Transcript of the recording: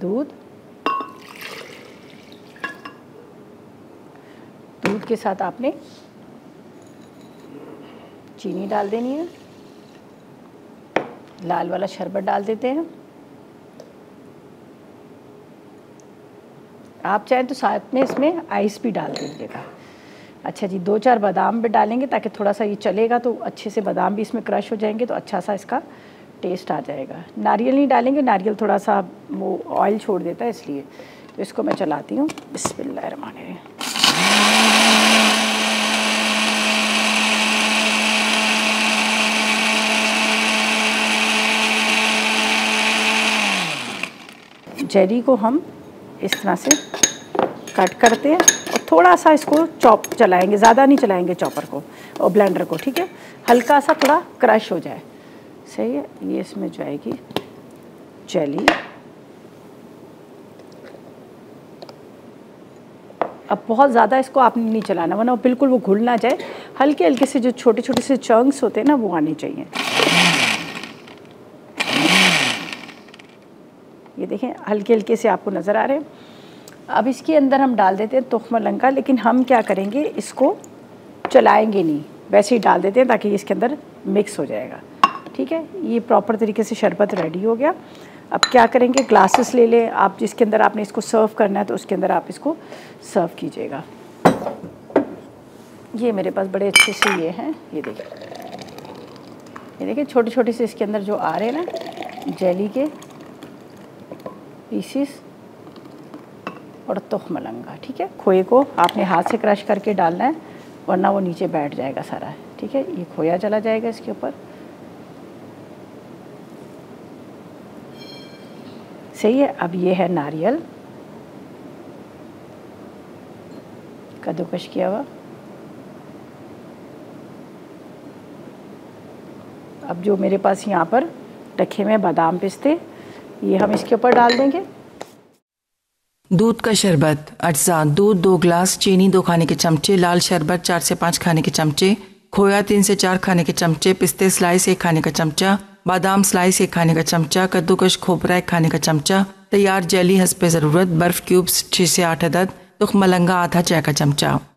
दूध के साथ आपने चीनी डाल देनी है, लाल वाला शरबत डाल देते हैं। आप चाहें तो साथ में इसमें आइस भी डाल दीजिएगा। अच्छा जी, 2-4 बादाम भी डालेंगे ताकि थोड़ा सा ये चलेगा तो अच्छे से बादाम भी इसमें क्रश हो जाएंगे, तो अच्छा सा इसका टेस्ट आ जाएगा। नारियल नहीं डालेंगे, नारियल थोड़ा सा वो ऑयल छोड़ देता है इसलिए। तो इसको मैं चलाती हूँ। बिस्मिल्लाहिर्रहमानिर्रहीम। जेली को हम इस तरह से कट करते हैं और थोड़ा सा इसको चॉप चलाएंगे, ज़्यादा नहीं चलाएंगे चॉपर को और ब्लेंडर को, ठीक है। हल्का सा थोड़ा क्रश हो जाए, सही है। ये इसमें जाएगी जेली। अब बहुत ज़्यादा इसको आपने नहीं चलाना, वरना बिल्कुल वो घुल ना जाए। हल्के हल्के से जो छोटे छोटे से चंक्स होते हैं ना, वो आने चाहिए। ये देखें, हल्के हल्के से आपको नज़र आ रहे हैं। अब इसके अंदर हम डाल देते हैं तुख्म लंका, लेकिन हम क्या करेंगे, इसको चलाएंगे नहीं, वैसे ही डाल देते हैं ताकि इसके अंदर मिक्स हो जाएगा, ठीक है। ये प्रॉपर तरीके से शरबत रेडी हो गया। अब क्या करेंगे, ग्लासेस ले लें आप, जिसके अंदर आपने इसको सर्व करना है तो उसके अंदर आप इसको सर्व कीजिएगा। ये मेरे पास बड़े अच्छे से ये हैं, ये देखिए छोटे छोटे से इसके अंदर जो आ रहे हैं ना जेली के पीसीस और तुख्म लंगा, ठीक है। खोए को आपने हाथ से क्रश करके डालना है, वरना वो नीचे बैठ जाएगा सारा, ठीक है। ये खोया चला जाएगा इसके ऊपर, सही है। अब ये है नारियल कद्दूकश किया हुआ। अब जो मेरे पास यहाँ पर रखे हुए बादाम पिस्ते, ये हम इसके ऊपर डाल देंगे। दूध का शरबत अज्जा: दूध 2 गिलास, चीनी 2 खाने के चमचे, लाल शरबत 4 से 5 खाने के चमचे, खोया 3 से 4 खाने के चमचे, पिस्ते स्लाइस 1 खाने का चमचा, बादाम स्लाइस 1 खाने का चमचा, कद्दूकश खोपरा 1 खाने का चमचा, तैयार जेली हस्बे ज़रूरत, बर्फ़ क्यूब्स 6 से 8 अदद, तुख्म लंगा आधा चाय का चमचा।